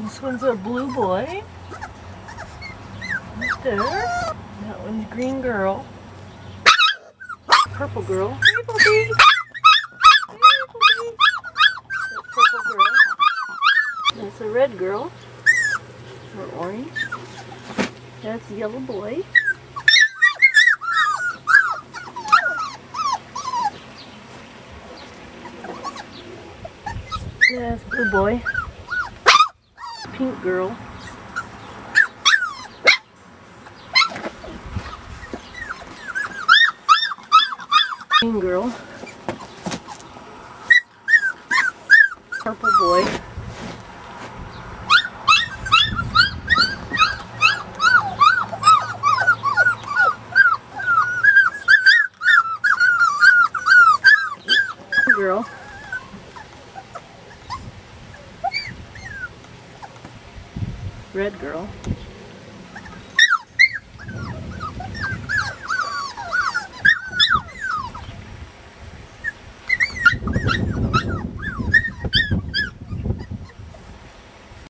This one's a blue boy. Right there. That one's green girl. Purple girl. Hey, puppy. Hey, puppy. That's purple girl. That's a red girl. Or orange. That's a yellow boy. That's blue boy. Pink girl. Green girl. Purple boy. Girl. Red girl.